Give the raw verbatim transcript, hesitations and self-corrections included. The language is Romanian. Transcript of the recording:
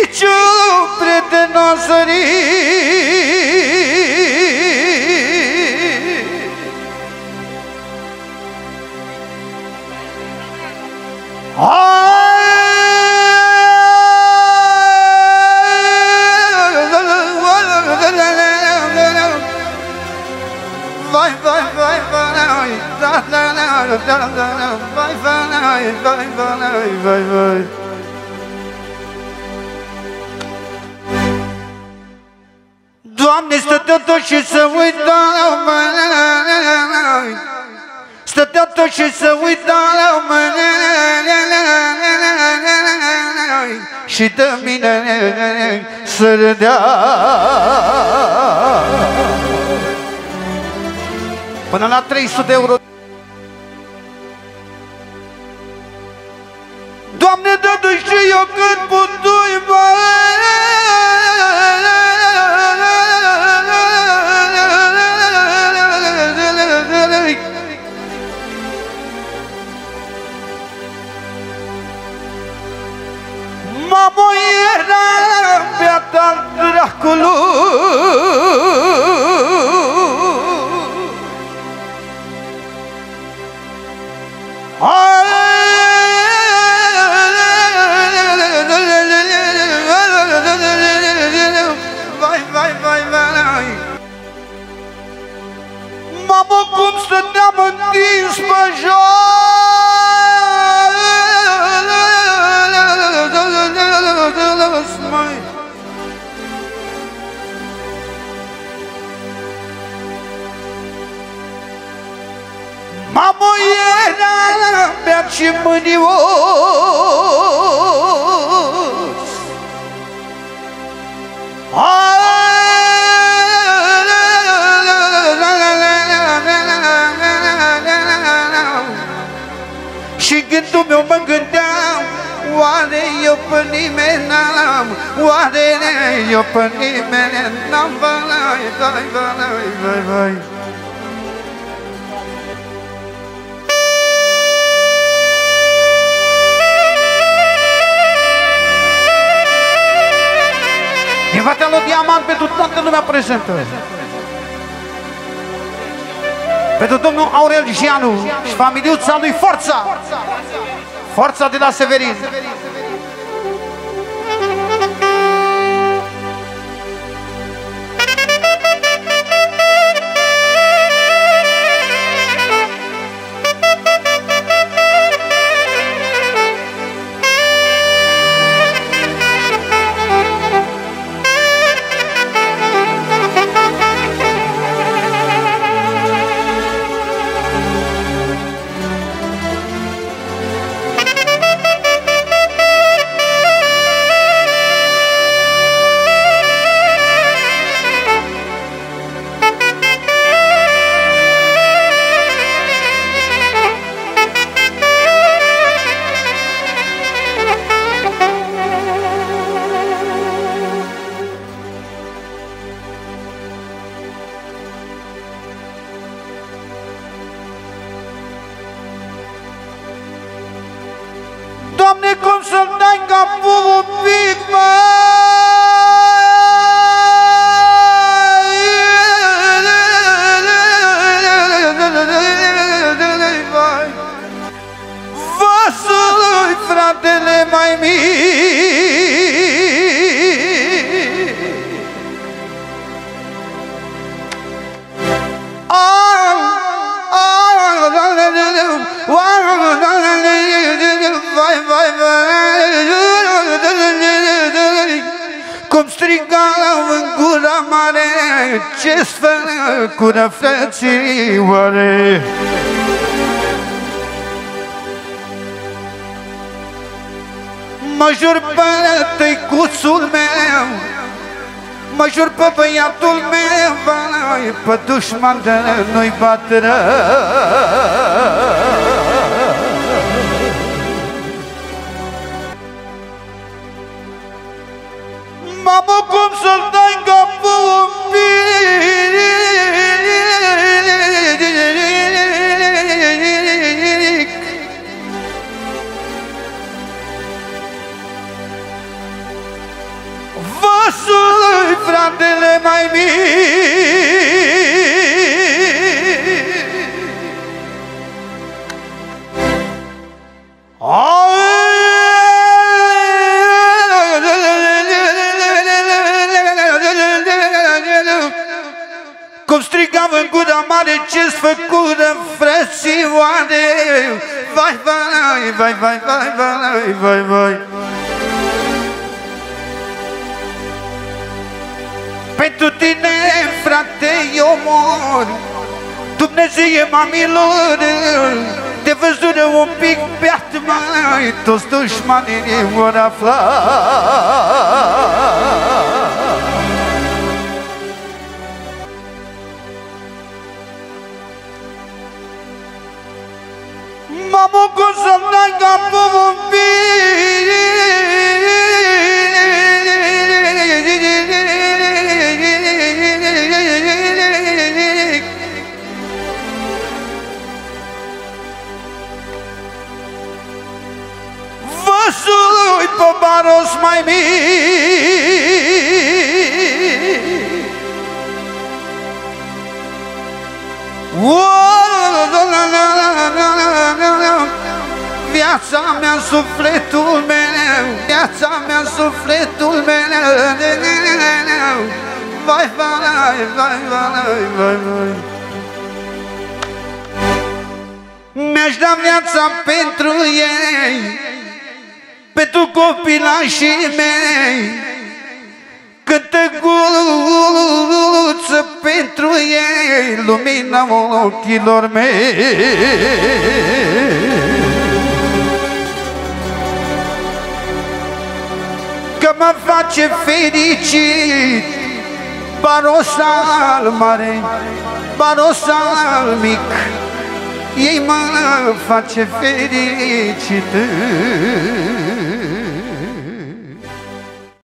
niciun prieten n-a sărit. Vai, vai, vai, vai, vai, vai, vai, vai, vai. Doamne, stătea tot și să uită, stătea tot și să uită, și de mine să râdea. Până la trei sute de euro. Doamne, dă-tu și eu cât putui, mamă, era beata dracului. Vai, vai, vai, vai. Mamă, cum stăteam întins pe jos, măi. Mamă, era beat și mânios. Și gândul meu mă gândeam, oare eu pe nimeni n-am, oare eu pe nimeni n-am, vai, vai, vai, vai, vai. Invatea lui Diamant pentru toată lumea prezentă. Pentru domnul Aurel Gianu și familiuța lui Forța. Forța de la Severin. Doamne, cum să-mi dai capul un pic, mai Vasului, fratele mai mic. Cum strigau în gura mare, ce-ți făcură frățioare. Mă jur pe tăicuțul meu, mă jur pe băiatul meu, pe dușman de nu-i bateră. Mamă, cum să-l dai capul un pic? mai mic. Cum strigam în gura mare, ce-ți făcură, frățioare? Vai, vai, vai, vai, vai, vai, vai, vai. Pentru tine, frate, eu mor. Dumnezeie, mamilor, te văzură un pic beat, mai toți dușmanii vor afla. Mamă, cum să-mi dai capul un pic. Văzui pe baros mai mic. Viața mea, sufletul meu, viața mea, sufletul meu. Vai, vai, vai, vai, vai, vai. Mi-aș da viața pentru ei, pentru copilașii mei. Cântă guluță pentru ei, lumina ochilor mei. Că mă face fericit barosal mare, barosal mic. Ei mă face fericit.